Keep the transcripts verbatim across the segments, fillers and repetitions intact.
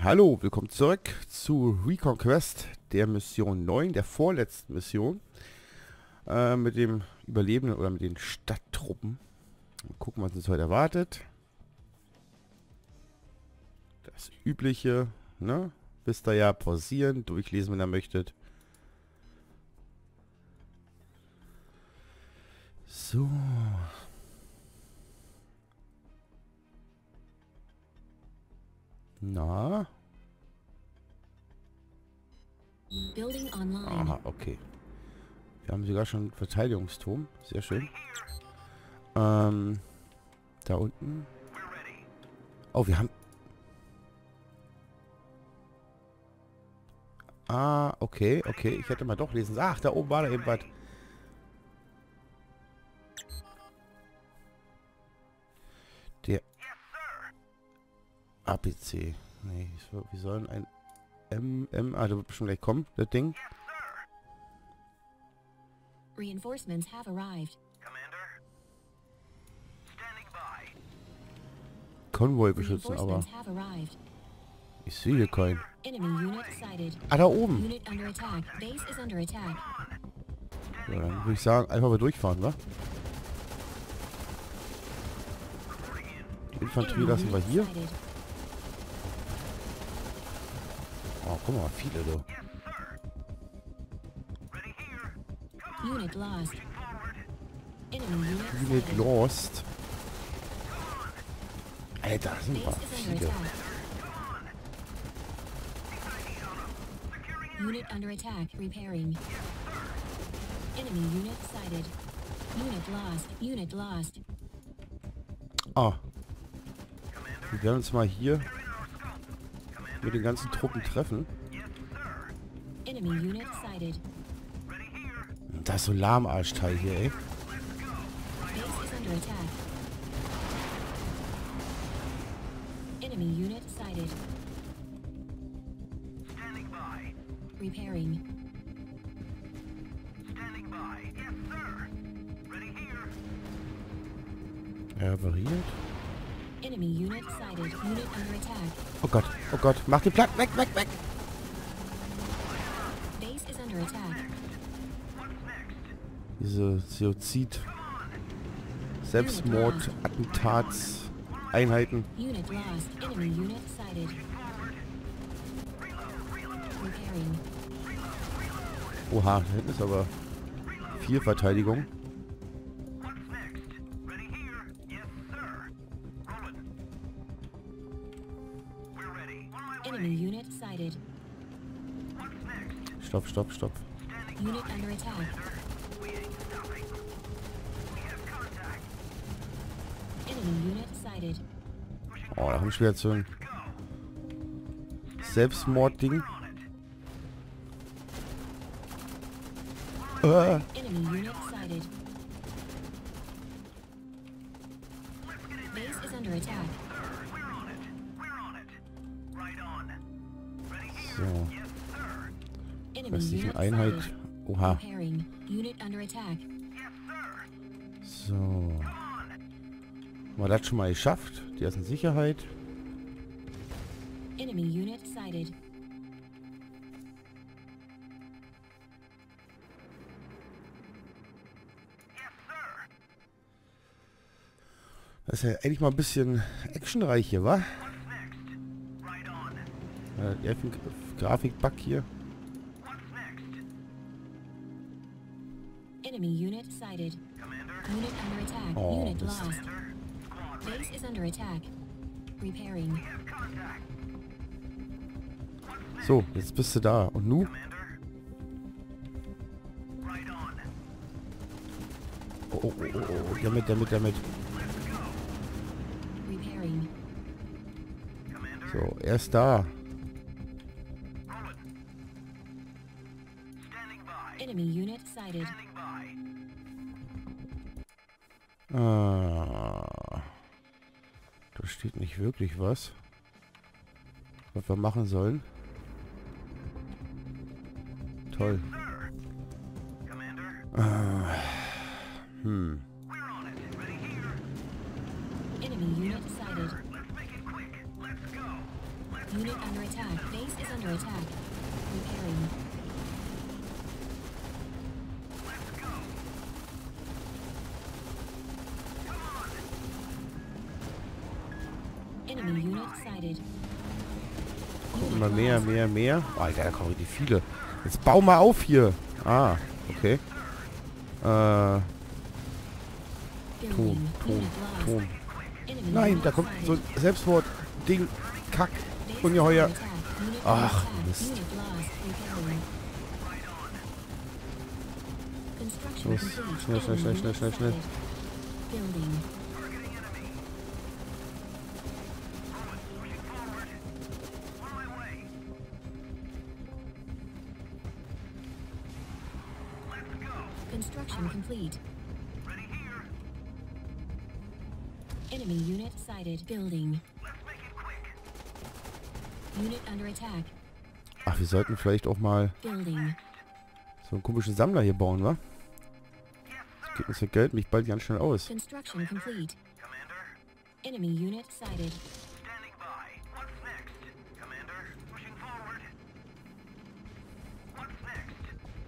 Hallo, willkommen zurück zu Reconquest, der Mission neun, der vorletzten Mission. Äh, mit dem Überlebenden oder mit den Stadttruppen. Mal gucken, was uns heute erwartet. Das Übliche, ne? Wisst ihr ja, pausieren, durchlesen, wenn ihr möchtet. So. Na? Aha, okay. Wir haben sogar schon einen Verteidigungsturm. Sehr schön. Ähm, da unten. Oh, wir haben... Ah, okay, okay. Ich hätte mal doch lesen. Ach, da oben war da eben was. Der A P C. Nee, so, wir sollen ein M, M, ah, der wird bestimmt gleich kommen, das Ding. Reinforcements have arrived. Konvoi beschützen, aber ich sehe hier keinen. Ah, da oben. Ja, dann würde ich sagen, einfach mal durchfahren, wa? Die Infanterie lassen wir hier. Oh, guck mal, viele da. Unit lost. Unit lost. Alter, das sind paar viele. Unit under attack. Repairing. Enemy unit sighted. Unit lost. Unit lost. Ah. Wir werden uns mal hier mit den ganzen Truppen treffen. Enemy unit sighted. Das Solarmarschteil hier, ey. Base is under attack. Enemy unit sighted. Standing by. Repairing. Standing by. Yes, sir. Ready here. Er repariert. Enemy unit sighted. Unit under attack. Oh Gott, oh Gott. Mach die Platten weg, weg, weg. Base is under attack. Diese Suizid, Selbstmord, Attentats, Einheiten. Unit lost. Enemy unit sighted. Repairing. Oha, da hinten ist aber viel Verteidigung. Enemy unit sighted. Stopp, stopp, stopp. Unit under attack. Enemy unit sighted. Oh, da haben wir jetzt so ein Selbstmordding. Äh. Enemy unit sighted. Base is under attack. So. Enemy Westliche unit Einheit. sighted. Oha. Repairing. Unit under attack. So. Haben wir das schon mal geschafft? Die ist in Sicherheit. Enemy unit sighted. Das ist ja eigentlich mal ein bisschen actionreich hier, wa? Äh, der Grafikbug hier. Enemy unit sighted. Unit under attack. Oh, Unit Mist. lost. Base is under attack. Repairing. So, jetzt bist du da. Und nu? Oh, oh, oh, oh, oh. Damit, damit, damit. Repairing. So, er ist da. Enemy unit sighted. Ah. Da steht nicht wirklich was. Was wir machen sollen. Toll. Ah. Hm. Enemy unit sighted. Unit under attack. Enemy unit sighted. Gucken wir mehr, mehr, mehr. Oh, Alter, da kommen richtig viele. Jetzt bau mal auf hier. Ah, okay. Äh, Ton, Building. Ton, Unit lost. Ton. Enemy Nein, unit da kommt so sighted. ein Selbstmord. Ding. Kack. Base Ungeheuer. under attack. Unit Ach, under attack. Mist. Unit lost. Repairing. Construction Los. complete. Schnell, schnell, schnell, Enemy schnell, unit schnell, schnell. sighted. Building. Construction complete. Enemy unit sighted. Building. Unit under attack. Ach, wir sollten vielleicht auch mal Building. so einen komischen Sammler hier bauen, wa? Das geht uns ja Geld mich bald ganz schnell aus. Construction complete. Enemy unit sighted. Standing by. What's next? Commander, pushing forward. What's next?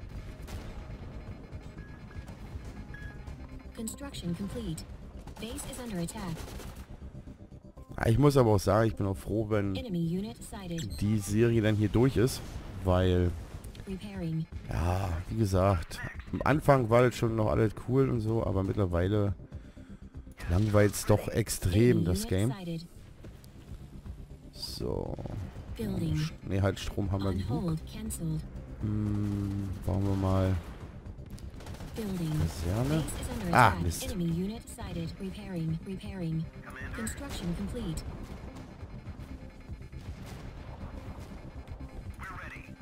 Construction complete. Base is under attack. Ah, ich muss aber auch sagen, ich bin auch froh, wenn Enemy unit sighted. die Serie dann hier durch ist, weil, Repairing. ja, wie gesagt, am Anfang war das schon noch alles cool und so, aber mittlerweile langweilt es doch extrem, Enemy das unit Game. sighted. So. Building. Ne, halt Strom haben wir On genug. hold. Cancelled. Hm, bauen wir mal Building. Kaserne. Base is under Ah, attack. Mist. Enemy unit sighted. Repairing. Repairing. Construction complete. We're ready.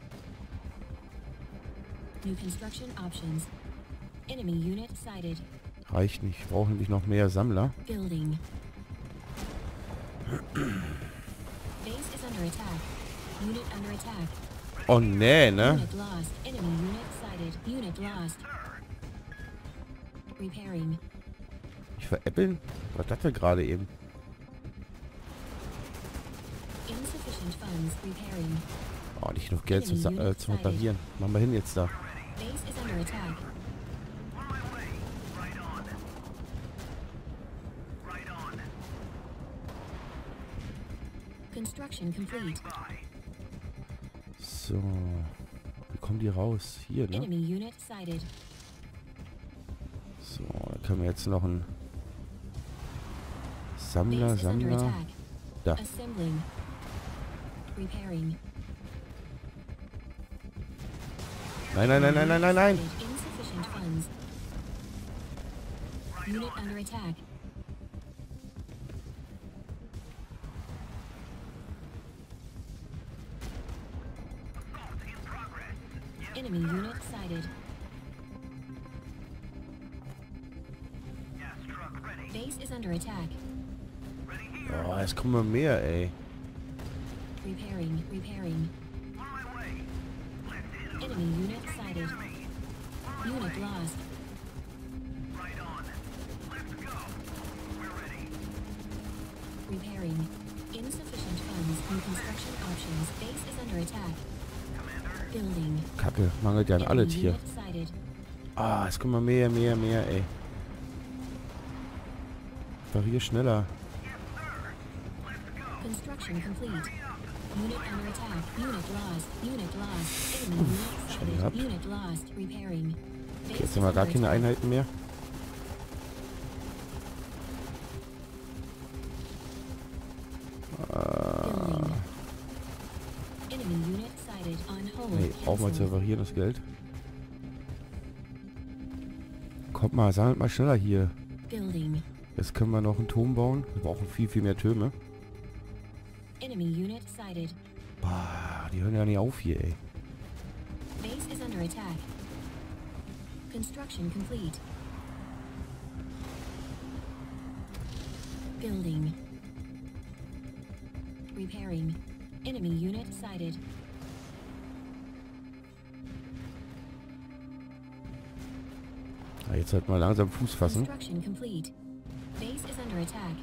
New construction options. Enemy unit sighted. Reicht nicht, ich brauche nämlich noch mehr Sammler. Building. Base is under attack. Unit under attack. Oh nee, ne? Unit lost. Enemy unit sighted. Unit lost. Repairing. Ich veräppeln? Was hat der gerade eben? Insufficient funds. Repairing. Oh, nicht genug Geld zum, Sa äh, zum Reparieren. Machen wir hin jetzt da. Base is under attack. On my way. Right on. Right on. Construction complete. By. So. Wie kommen die raus? Hier, ne? Enemy unit sighted. So, da können wir jetzt noch einen Sammler, Base is under Sammler. attack. Da. Assembling. Repairing. Nein, nein, nein, nein, nein, nein, nein. Sighted. Insufficient funds. Unit under attack. Assault in progress. Yes, Enemy unit sighted. yes, truck ready. Base is under attack. Ready here. Oh, jetzt kommen wir mehr, ey. Repairing. Repairing. On my way. Let's hit 'em. Enemy unit sighted. Me. On my Unit way. lost. Right on. Let's go. We're ready. Repairing. Insufficient funds. New construction options. Base is under attack. Commander. Building. Kacke, mangelt ja an alles Enemy hier. unit sighted. Ah, jetzt kommen wir mehr, mehr, mehr, ey. Reparier schneller. Construction complete. Unit under attack. Unit lost. Unit lost. Enemy unit Schon sighted. gehabt. Unit lost. Repairing. Base Jetzt is haben wir gar under keine attack. Einheiten mehr. Building. Enemy unit sighted. On hold. Nee, auch mal zu Cancelled. reparieren, das Geld. Kommt mal, sammelt mal schneller hier. Building. Jetzt können wir noch einen Turm bauen. Wir brauchen viel, viel mehr Türme. Enemy unit sighted. Bah, die hören ja nicht auf hier, ey. Base is under attack. Construction complete. Building. Repairing. Enemy unit sighted. Ah, jetzt halt mal langsam Fuß fassen. Construction complete. Base is under attack.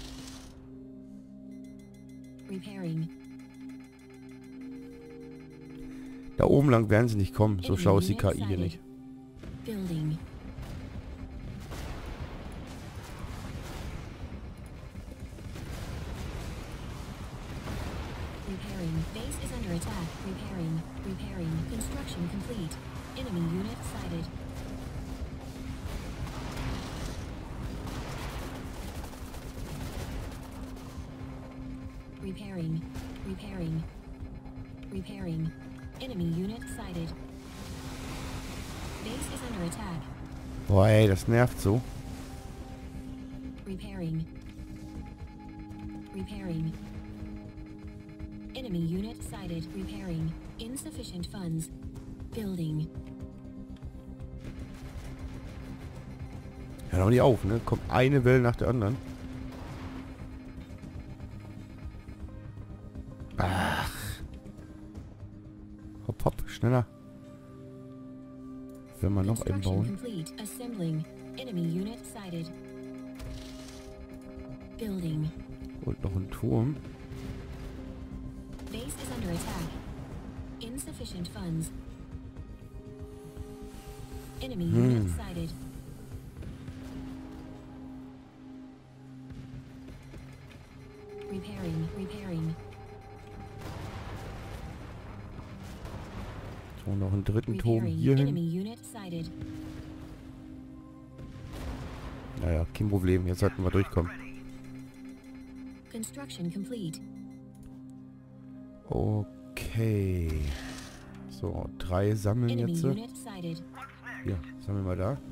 Repairing. Da oben lang werden sie nicht kommen. So Enemy schlau ist die unit K I hier sighted. nicht. Building. attack. Repairing. Repairing. Construction complete. Enemy unit sighted. Repairing. Repairing. Repairing. Enemy unit sighted. Base is under attack. Boah, ey, das nervt so. Repairing. Repairing. Enemy unit sighted. Repairing. Insufficient funds. Building. Hör doch nicht auf, ne? Kommt eine Welle nach der anderen. Ach. Hopp, hopp, schneller. Wenn wir noch einen bauen. Complete. Assembling. Enemy unit sighted. Building. Und noch ein Turm. Base is under attack. Insufficient funds. Enemy Hmm. unit sighted. Repairing. Repairing. So, noch einen dritten Turm Repairing. hier hin. Enemy unit sighted. Naja, kein Problem. Jetzt sollten wir durchkommen. Construction complete. Okay. So, drei sammeln Enemy jetzt. unit sighted. Hier, sammeln wir da.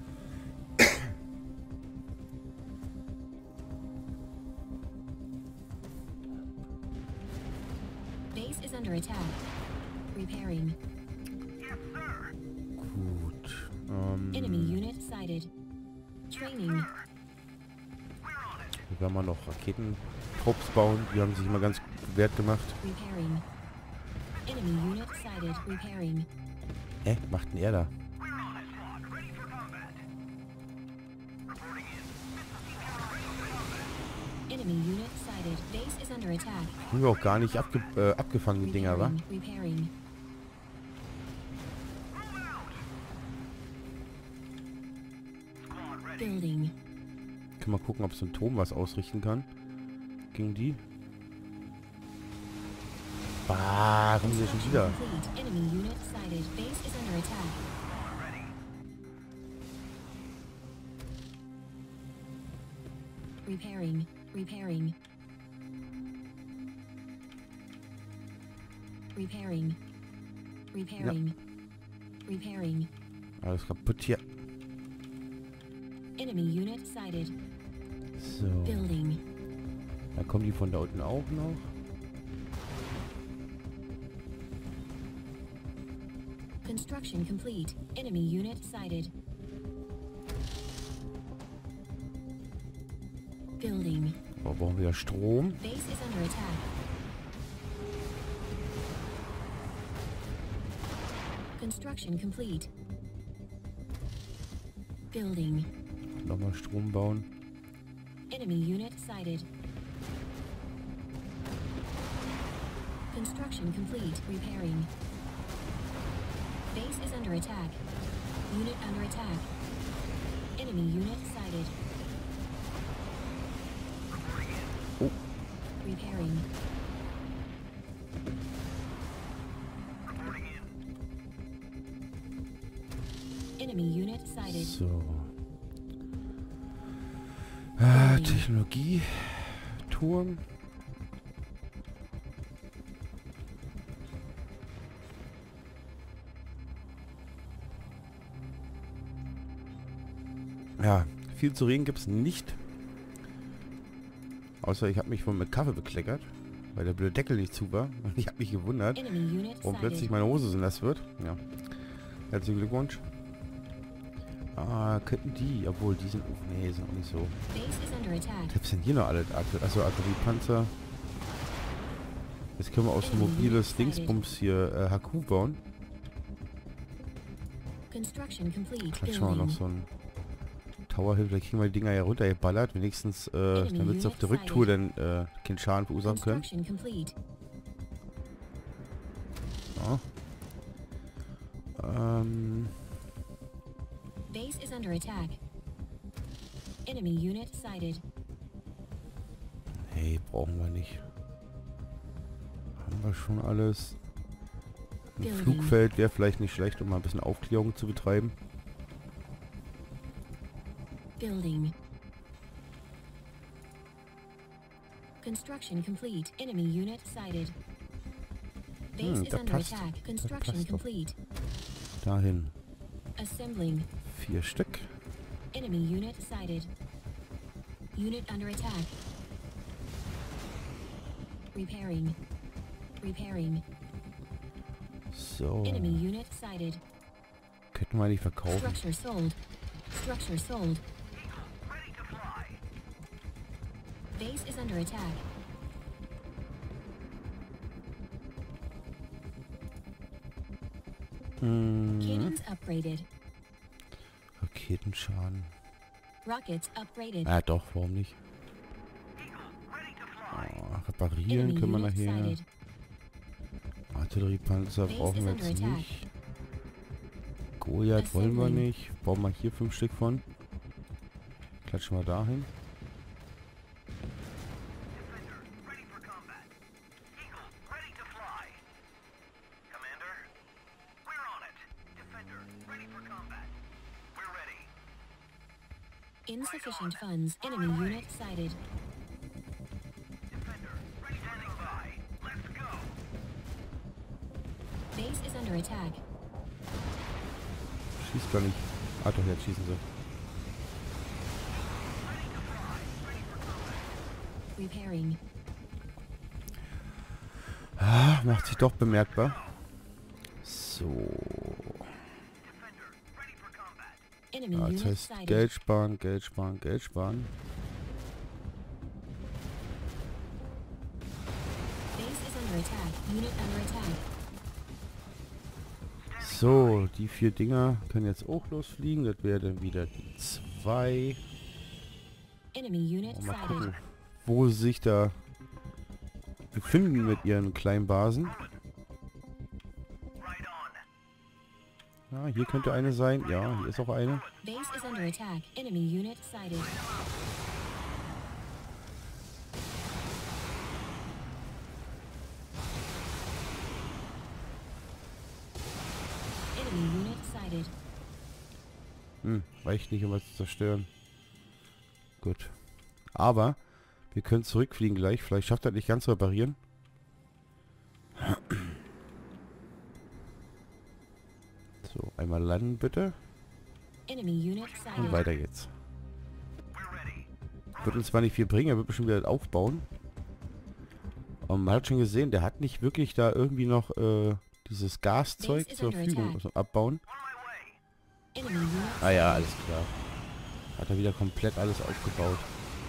Base is under attack. Repairing. Gut. Ähm, Enemy unit sighted. Training. hier werden wir noch Raketentrupps bauen. Die haben sich immer ganz gut wert gemacht. Repairing. Enemy unit sighted. Repairing. Hä? Macht denn er da? Enemy unit sighted. Base is under attack. Haben wir auch gar nicht abge äh, abgefangen, die Dinger, wa? Repairing. Repairing. Building. Können wir gucken, ob so ein Turm was ausrichten kann. Gegen die. Bah, kommen sie schon wieder. Complete. Enemy unit sighted. Base is under attack. Repairing. Repairing. Repairing. Repairing. Repairing. Alles kaputt hier. Enemy unit sighted. So. Building. Dann kommen die von da unten auch noch. Construction complete. Enemy unit sighted. Building. Wir brauchen wieder Strom. Base is under attack. Construction complete. Building. Nochmal Strom bauen. Enemy unit sighted. Construction complete. Repairing. Base is under attack. Unit under attack. Enemy unit sighted. Oh. Repairing. Enemy unit sighted. So. Ah, Technologie. Turm. Ja, viel zu reden gibt es nicht. Außer ich habe mich von mit Kaffee bekleckert, weil der blöde Deckel nicht zu war. Und ich habe mich gewundert, Enemy unit warum plötzlich sighted. meine Hose so nass wird. Ja. Herzlichen Glückwunsch. Ah, könnten die, obwohl die sind, oh, nee, sind auch nicht so. Base is under attack. Was denn hier noch alle? Also Artilleriepanzer. Jetzt können wir aus dem mobiles Dingsbums hier äh, H Q bauen. Construction complete. Klatschen wir noch Building. so ein Tower Hill, vielleicht kriegen wir die Dinger ja runtergeballert. Wenigstens, äh, damit sie auf der Rücktour dann äh, keinen Schaden verursachen können. Construction complete. Ja. Ähm, Base is under attack. Enemy unit sighted. hey, brauchen wir nicht. Haben wir schon alles. Ein Building. Flugfeld wäre vielleicht nicht schlecht, um mal ein bisschen Aufklärung zu betreiben. Building. Construction complete. Enemy unit sighted. Base Hm, is da under passt. attack. Da Construction passt doch. complete. Dahin. Assembling. Vier Stück. Enemy unit sighted. Unit under attack. Repairing. Repairing. So. Enemy unit sighted. Könnten wir die verkaufen. Structure sold. Structure sold. Ready to fly. Base is under attack. Hm. Cannons upgraded. Raketenschaden. Rockets upgraded. Ah doch, warum nicht? Ready to fly. Oh, reparieren Enemy können wir unit nachher. sighted. Artilleriepanzer Base brauchen is wir under jetzt attack. nicht. Goliath wollen wir Assembling. nicht. Brauchen wir hier fünf Stück von. Klatschen wir dahin. Defender, ready for combat. Eagle, ready to fly. Commander, we're on it. Defender, ready for combat. We're ready. Insufficient funds. Enemy unit sighted. Defender, ready standing by. Let's go. Base is under attack. Schießt gar nicht. Ah doch, jetzt schießen sie. Repairing. Ah, macht sich doch bemerkbar. So. Defender, ready for combat. Enemy Ja, das unit heißt sighted. Geld sparen, Geld sparen, Geld sparen. Base is under attack. Unit under attack. So, die vier Dinger können jetzt auch losfliegen. Das wäre dann wieder die zwei. Enemy unit Mal sighted. gucken, wo sie sich da befinden mit ihren kleinen Basen. Right on. Ja, hier könnte eine sein. Ja, hier ist auch eine. Base is under attack. Enemy unit sighted. Enemy unit sighted. Hm, reicht nicht, um was zu zerstören. Gut. Aber wir können zurückfliegen gleich. Vielleicht schafft er nicht ganz zu reparieren. So, einmal landen bitte. Enemy unit Und sighted. weiter geht's. We're ready. Wird uns zwar nicht viel bringen, er wird bestimmt wieder aufbauen. Und man hat schon gesehen, der hat nicht wirklich da irgendwie noch äh, dieses Gaszeug Base is zur under Verfügung attack. also abbauen. On my way. Enemy unit Ah ja, alles klar. Hat er wieder komplett alles aufgebaut.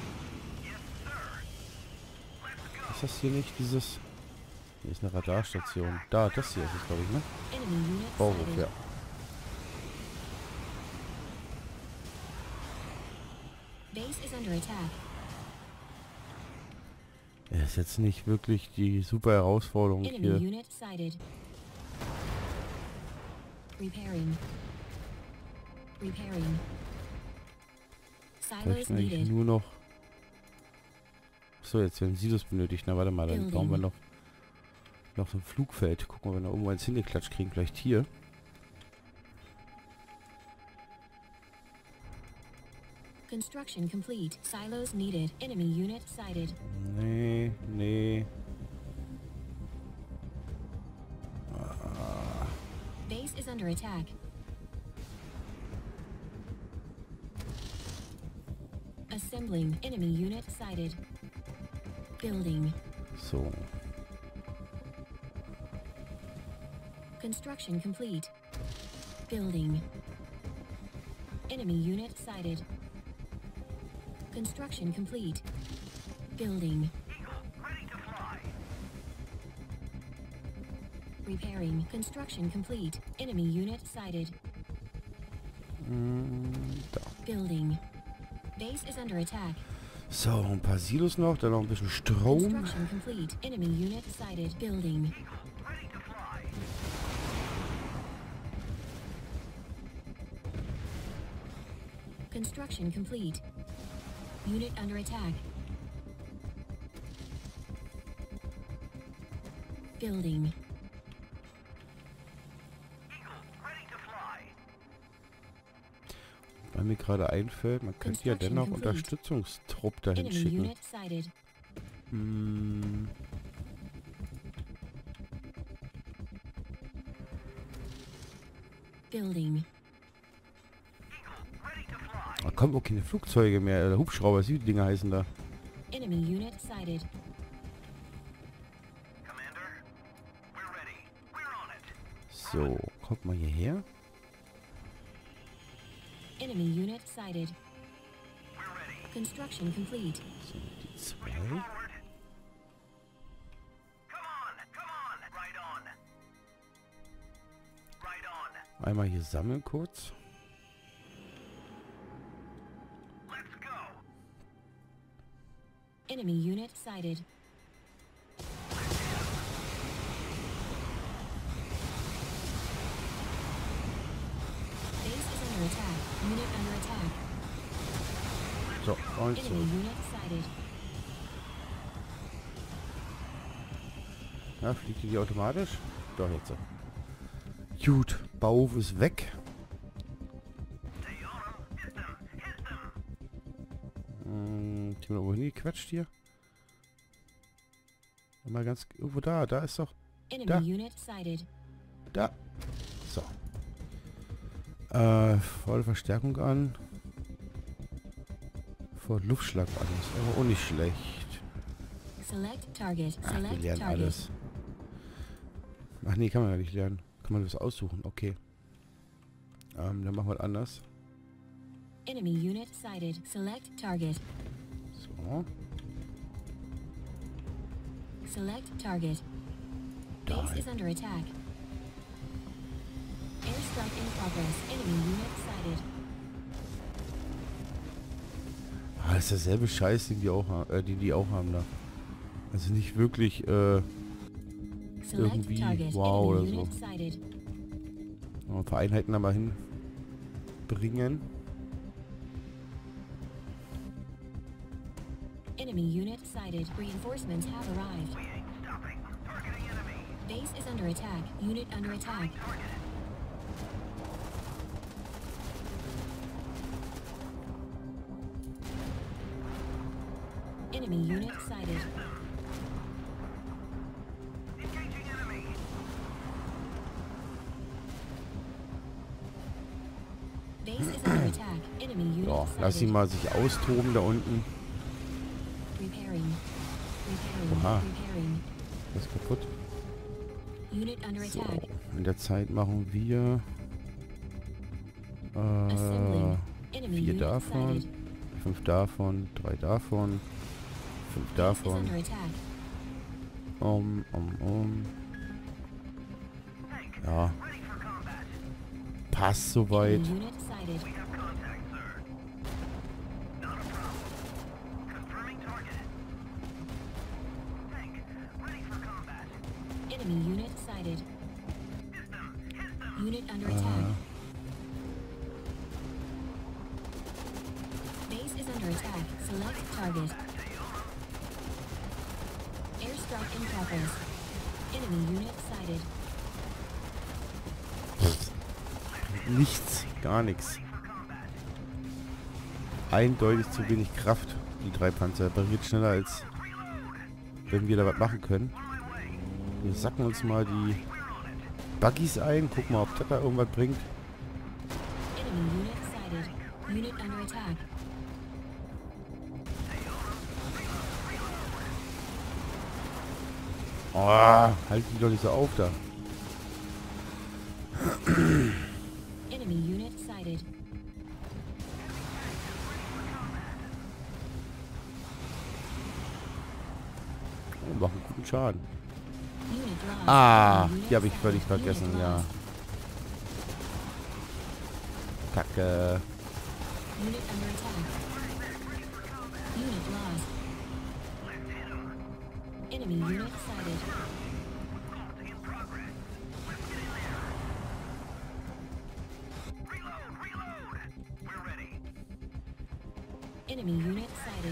Ist das hier nicht dieses... Hier ist eine Radarstation. Da, das hier ist es, glaube ich, ne? enemy unit Bauhof, sighted. ja. Base is under attack. Er ist jetzt nicht wirklich die super Herausforderung Enemy hier. unit sighted. Repairing. Repairing. Silos Vielleicht eigentlich needed. nur noch... So, jetzt werden Silos benötigt. Na, warte mal, dann Building. brauchen wir noch... Noch so ein Flugfeld. Gucken wir, wenn wir irgendwo eins hingeklatscht kriegen. Vielleicht hier. Construction complete. Silos needed. Enemy unit sighted. Nee, nee. Base is under attack. Assembling. Enemy unit sighted. Building. So. Construction complete. Building. Enemy unit sighted. Construction complete. Building. Eagle, ready to fly. Repairing. Construction complete. Enemy unit sighted. Mm, da. Building. Base is under attack. So, ein paar Silos noch. Dann noch ein bisschen Strom. Construction complete. Enemy unit sighted. Building. Ready to fly. Construction complete. Unit under attack. Building. Weil mir gerade einfällt, man könnte ja dennoch complete. Unterstützungstrupp dahin Enemy schicken. unit sighted. Hm. Building. Da kommen auch keine Flugzeuge mehr, oder Hubschrauber, wie die Dinger heißen da. Enemy unit sighted. Commander, we're ready. We're on it. So, kommt mal hierher. Enemy unit sighted. We're ready. Construction complete. So, die zwei. Forward. Come on, come on. Right on. Right on. Einmal hier sammeln kurz. Let's go. Enemy unit sighted. Base is under attack. Unit under attack. So, und Enemy so. unit sighted. Ja, fliegt die automatisch? Doch, jetzt so. Gut, Bauhof ist weg. Stay on 'em. Hit them. Hit them. Hm, die haben wohin gequatscht hier? Mal ganz... Irgendwo da, da ist doch... Enemy Da. unit sighted. Da. So. Äh, volle Verstärkung an. Vor Luftschlag an. Ist aber auch nicht schlecht. Select target. Ach, wir Select lernen target. alles. Ach nee, kann man ja nicht lernen. Kann man das aussuchen. Okay. Ähm, dann machen wir anders. Enemy unit sighted. Select target. So. Select target. Da. Base is under attack. Airstrike in progress. Enemy unit sighted. Ah, ist derselbe Scheiß, den die auch, ha- äh, den die auch haben da. Also nicht wirklich, äh, Select Irgendwie target. wow oder Enemy so. unit sighted. noch ein paar Einheiten da mal hinbringen. Enemy unit sighted. Reinforcements have arrived. We ain't stopping. Targeting enemy. Base is under attack. Unit under attack. Targeted. Enemy unit sighted. Engaging enemy. Base is under attack. Enemy unit Ja, lass ihn sighted. mal sich austoben da unten. Repairing. Repairing. Oha. Repairing. Das ist kaputt. Unit under So, attack. in der Zeit machen wir äh, Assembling. Enemy vier unit davon, sighted. fünf davon, drei davon, fünf Is davon. under attack. Um, um, um. Tank. Ja, Ready for combat. passt soweit. Enemy unit sighted. We have contact, sir. Not a problem. Confirming target. Tank. Ready for combat. Enemy unit sighted. Hit them. Hit them. Unit under Äh, attack. Base is under attack. Select target. Airstrike in progress. Enemy unit sighted. nichts, gar nichts. Eindeutig zu wenig Kraft. Die drei Panzer repariert schneller, als wenn wir da was machen können. Wir sacken uns mal die Buggies ein. Gucken mal, ob das da irgendwas bringt. Enemy unit sighted. Unit under attack. Oh, halt die doch nicht so auf da. Enemy unit sighted. Oh, machen guten Schaden. Unit lost. Ah, Enemy unit die habe ich völlig sighted. vergessen, Unit ja. lost. Kacke. Unit under attack. Unit lost. Enemy unit sighted. Reload. Reload. We're ready. Enemy unit sighted.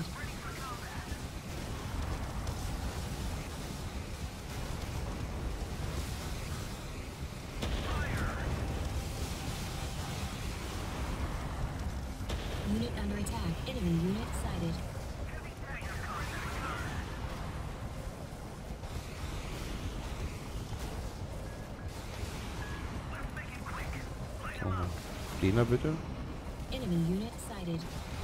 under attack. Enemy unit sighted. So, Lena bitte. Enemy unit sighted.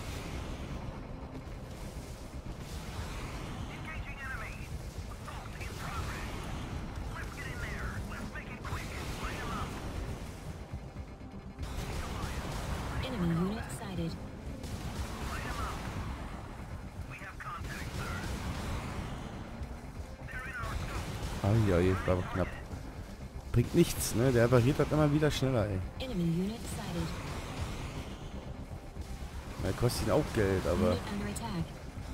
Engaging enemy. Assault in progress. Let's get in there. Let's make it quick. Light 'em up. Enemy unit sighted. Light 'em up. We have contact, sir. They're in our scope. Ah, ja, war aber knapp. Bringt nichts, ne? Der variiert halt immer wieder schneller, ey. Enemy unit sighted. Er kostet ihn auch Geld, aber... Unit under attack.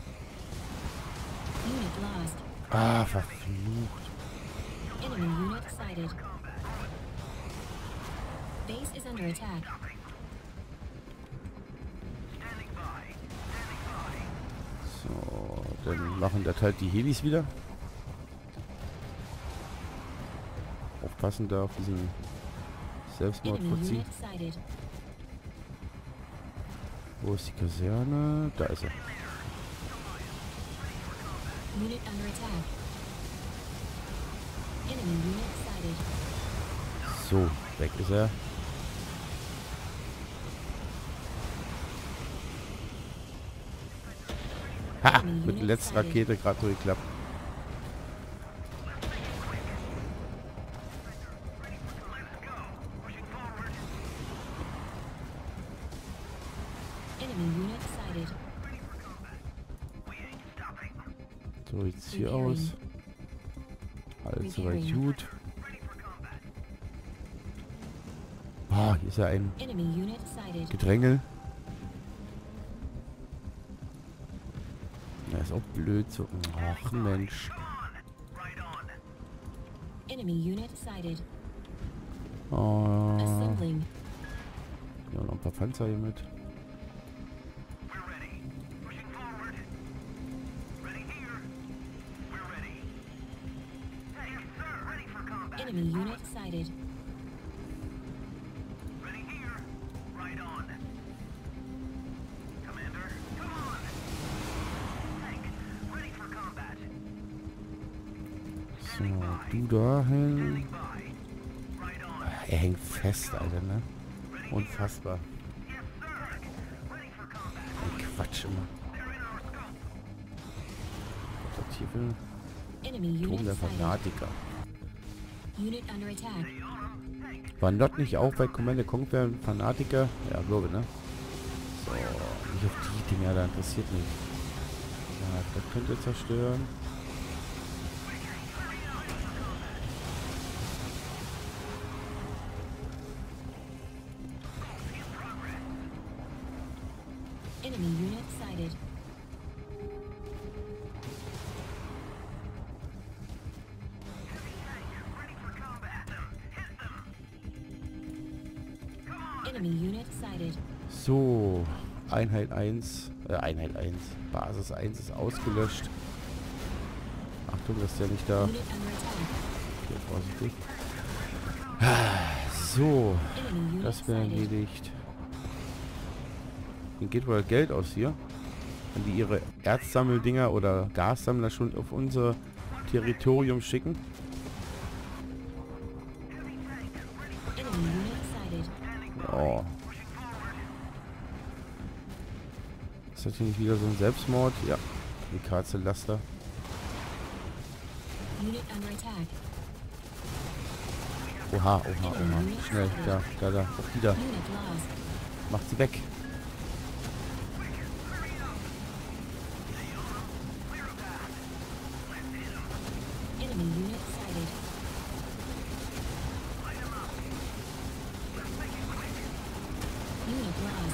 Unit lost. Ah, verflucht. Enemy unit sighted. Base is under attack. Standing by. Standing by. So, dann machen das halt die Helis wieder. Aufpassen da auf diesen Enemy Selbstmordfuzzi. unit sighted. Wo ist die Kaserne? Da ist er. Unit under attack. Enemy unit sighted. So, weg ist er. Ha! Mit der letzten Rakete gerade so geklappt. Enemy unit sighted. So sieht's hier aus. Alles soweit gut. Ah, hier ist ja ein Enemy unit sighted. Gedränge. Ja, ist auch blöd so. Ach Mensch. Enemy unit sighted. Oh. Assembling. Ja, noch ein paar Panzer hier mit. We're ready. Pushing forward. Ready here. We're ready. Yes, sir. Ready for combat. Enemy unit sighted. Ready here. Right on. Commander, come on. Tank, ready for combat. So, du dahin. Standing by. Right on. Er hängt fest, Alter, ne? Unfassbar. Yes, sir. Ready for combat. Ein Quatsch immer. They're in our scope. Was hier für ein Enemy Turm unit der sighted. Fanatiker. Unit under attack. War dort nicht auch bei Command Conquer ein Fanatiker? Ja, glaube, ne? So, nicht auf die Dinger, da interessiert mich. Ja, das könnte zerstören. Enemy unit sighted. Ready for combat. Hit them. Enemy unit sighted. So, Einheit eins, äh, Einheit eins, Basis eins ist ausgelöscht. Achtung, dass der nicht da... Unit under attack. Okay, vorsichtig. So, Enemy unit das wäre sighted. erledigt. Hier geht wohl Geld aus hier. Wenn die ihre Erzsammeldinger oder Gassammler schon auf unser Territorium schicken. Enemy unit sighted. Oh. Ist das hier nicht wieder so ein Selbstmord? Ja. Die Katze-Laster. Unit under attack. Oha, oha, oha. Schnell, da, da, da. Auch wieder. Unit lost. Macht sie weg. Enemy unit sighted. Unit lost.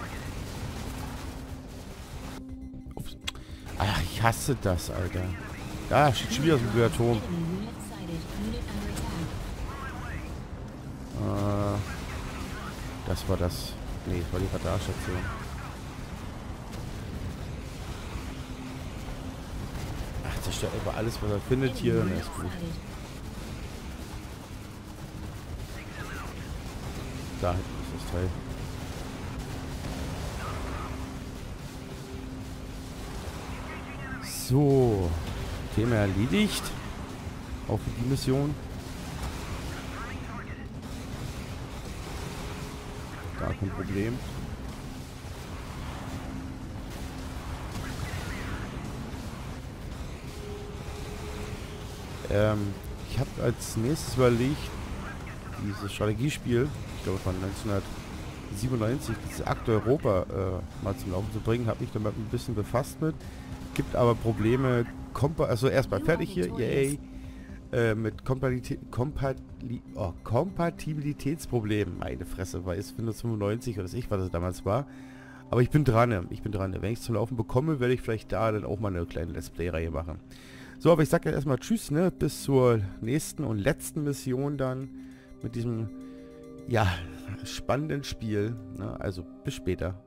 Ups. Ach, ich hasse das, Alter. Da steht schon wieder so ein blöder Turm. Enemy unit sighted. Unit under attack. Äh, das war das. Nee, das war die Radarstation. Ach, zerstört einfach alles, was er findet hier. Enemy Na, unit ist gut. sighted. Da hinten ist das Teil. So. Thema erledigt. Auch für die Mission. Gar kein Problem. Ähm, ich habe als nächstes überlegt, dieses Strategiespiel, ich glaube von neunzehnhundertsiebenundneunzig, dieses Akt Europa äh, mal zum Laufen zu bringen, habe mich damit ein bisschen befasst mit. Gibt aber Probleme, Kompa also erstmal fertig hier, yay, äh, mit Kompatili Kompatili oh, Kompatibilitätsproblemen, meine Fresse, weil es Windows fünfundneunzig oder was ich, was das damals war. Aber ich bin dran, ich bin dran. Wenn ich es zum Laufen bekomme, werde ich vielleicht da dann auch mal eine kleine Let's Play-Reihe machen. So, aber ich sage jetzt erstmal Tschüss, ne, bis zur nächsten und letzten Mission dann mit diesem, ja, spannenden Spiel, ne, also bis später.